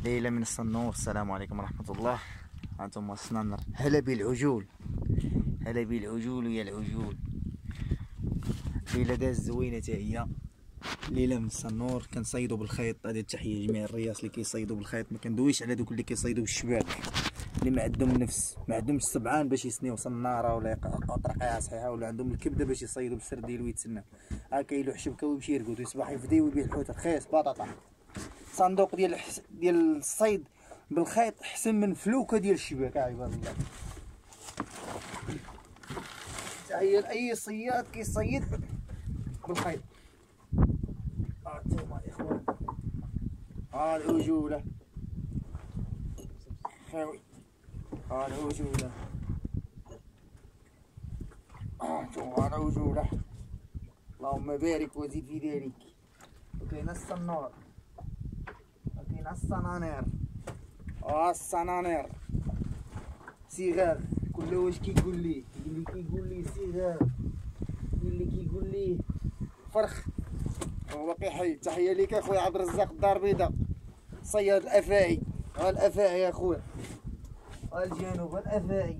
ليلة من الصنور. السلام عليكم ورحمة الله. هانتوما الصنانر. هلا بالعجول، هلا بالعجول ويا العجول. ليلة داز زوينة تا هي، ليلة من الصنور. كنصيدو بالخيط. هذه التحية لجميع الرياس اللي كيصيدوا بالخيط. ما كندويش على دوك اللي كيصيدوا بالشباك، اللي ما عندهم نفس، ما عندهمش السبعان باش يسنيو صنارة ولا يلقاو طريقة صحيحة، ولا عندهم الكبدة باش يصيدوا بالسرديل ويتسناو. ها كيلوح شبكة ويمشي يرقد ويصبح يفدي ويبيع الحوت رخيص بطاطا. صندوق ديال الصيد بالخيط احسن من فلوكه ديال الشباك. عباد الله، تحية لاي صياد كيصيد بالخيط. هانتوما الاخوان، ها العجوله خاوي، ها العجوله، هانتوما العجوله. اللهم بارك وزد في ذلك. وكاين الصنور، وكاين الصنانير، الصنانير صغار. كل واش كيقول لي، اللي كيقول لي صغار، اللي كيقول لي فرخ هو باقي حي. تحيه ليك اخويا عبد الرزاق الدار البيضاء، صياد الافاعي. ها الافاعي يا اخويا، ها الجنوب، ها الافاعي.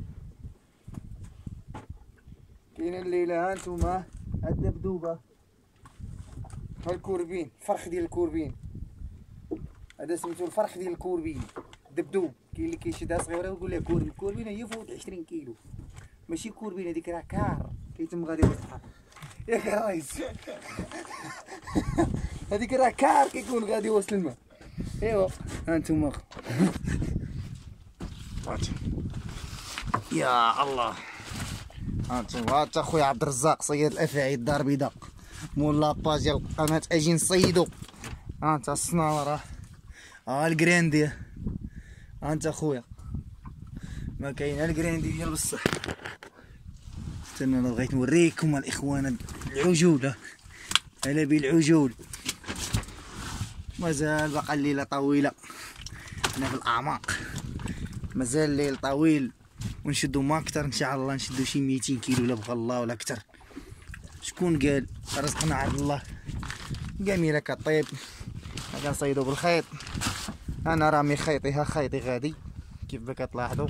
كاين الليله ها انتوما الدبدوبه، ها الكوربين، الفرخ ديال الكوربين. هذا سميتو الفرخ ديال الكوربين، دبدوب. كاين اللي كيشدها صغيره ويقول لها كوربين. الكوربين هي فوق 20 كيلو، ماشي كوربين. هذيك راه كار كيتم غادي وسط البحر ياك الريس. هذيك راه كار كيكون غادي وسط الماء. ايوا ها انتوما يا الله. ها انتوما، ها تا خويا عبد الرزاق صياد الافاعي الدار البيضاء، مول لاباج ديال قناه اجي نصيدو. ها انت الصناره، ها الكراندي، ها انت خويا. ما كاين الكراندي ديال بصح. استنى انا بغيت نوريكم الاخوان العجوله. هلا بالعجول. مازال باقا الليله طويله، حنا في الاعماق، مازال الليل طويل. ونشدو ما اكثر ان شاء الله، نشدو شي 200 كيلو لا بغى الله ولا اكثر. شكون قال؟ رزقنا عبد الله. جميله كطيب. كنصيدو بالخيط. انا رامي خيطي، ها خيطي غادي كيف ما كتلاحظوا.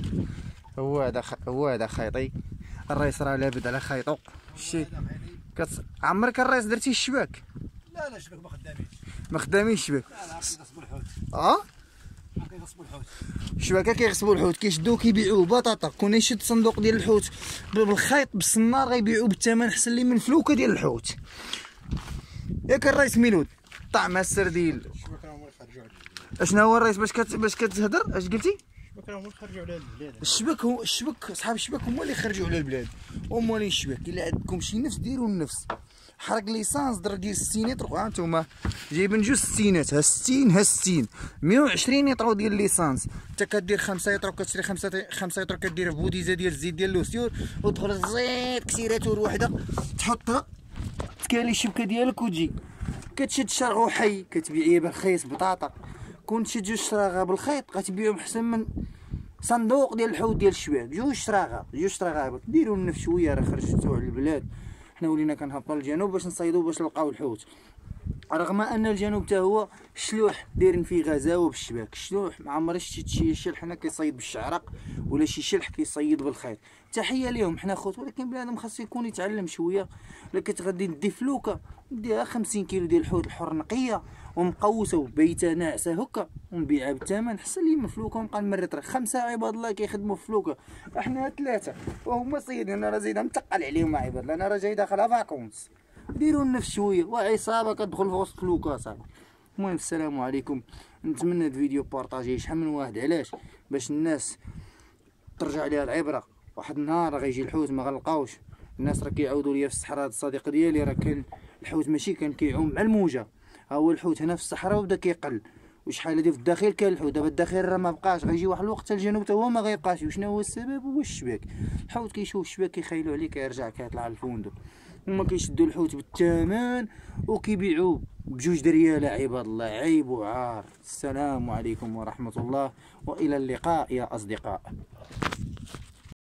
هو هذا خيطي. الريس راه لابد على خيطو. شتي عمرك الريس درتي الشباك؟ لا الشباك ما خدامينش، ما خدامينش الشباك. لا كيغصبوا الحوت. كيغصبوا الحوت. الشباكه كيغصبوا الحوت، كيشدوه كيبيعوه بطاطا. كون يشد صندوق ديال الحوت بالخيط بالصنار غيبيعوه بالثمن احسن لي من فلوكه ديال الحوت. ياك الريس ميلود طعم السرديل. الشباك راهم يخرجوا على البلاد. اشنا هو الريس باش كتهضر؟ اش قلتي؟ الشباك راهم يخرجوا على البلاد. الشبك صحاب الشباك هما اللي يخرجوا على البلاد. ومالين الشباك الا عندكم شي نفس ديروا النفس. حرق ليسانس ضرب ديال 60 لتر. ها انتوما جايبين جوج ستينات، ها 60 ها 60، 120 لتر ديال ليسانس. انت كدير 5 لتر وكتشري 5 لتر كدير في بوديزه ديال الزيت ديال لوسيور وتدخل الزيت كسيراتور وحده تحطها تكالي الشبكه ديالك وتجي كتشد شرغو حي كتبيعيه برخيص بطاطا. كون تشد جوج شراغه بالخيط غتبيعهم احسن من صندوق ديال الحوت ديال الشباك. جوج شراغه ديروا النفس شويه. راه خرجتو على البلاد، حنا ولينا كنهبطوا للجنوب باش نصيدوا باش نلقاو الحوت. رغم ان الجنوب حتى هو الشلوح دايرين فيه غزاوه بالشباك. الشلوح ما عمري شفت شي شلح هنا كيصيد بالشعرق ولا شي شلح كيصيد بالخيط. تحيه ليهم حنا خوت، ولكن بنادم خاصو يكون يتعلم شويه. الا كتغدي دي فلوكه ديها 50 كيلو ديال الحوت الحر نقيه ومقوسه وبيته ناعسه هكا ونبيعها بالثمن احسن لي من فلوكه ونبقى نمرط. راه 5 عباد الله كيخدموا في فلوكه، احنا 3 وهما صيادين. انا راه زايده متقل عليهم عباد الله، انا راه جاي داخلها فاكونس. ديروا النفس شويه وعصابه كتدخل في وسط فلوكه صاحبي. المهم السلام عليكم. نتمنى الفيديو بارطاجيه شحال من واحد. علاش؟ باش الناس ترجع ليها العبره. واحد النهار غيجي الحوت ما غنلقاوش. الناس راه كيعاودوا ليا في الصحراء. الصديق ديالي راه كان الحوت ماشي كان كيعوم مع الموجه، ها هو الحوت هنا في الصحراء وبدا كيقل. وشحال هادي في الداخل كان الحوت، دابا الداخل راه ما بقاش. غيجي واحد الوقت حتى الجنوب حتى هو ما غيبقاش. وشنو هو السبب؟ هو الشباك. الحوت كيشوف الشباك كيخيلوا عليه كيرجع كيطلع للفندق. هما كيشدوا الحوت بالثمن وكيبيعوه بجوج دريالة. عباد الله عيب وعار. السلام عليكم ورحمة الله والى اللقاء يا اصدقاء.